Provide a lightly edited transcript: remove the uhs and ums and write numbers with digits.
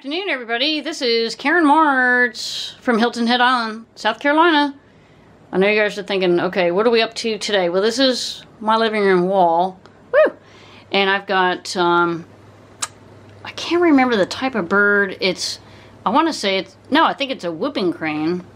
afternoon, everybody. This is Karen Martz from Hilton Head Island, South Carolina. I know you guys are thinking, okay, what are we up to today? Well, this is my living room wall. Woo! And I've got, I can't remember the type of bird. I want to say I think it's a whooping crane.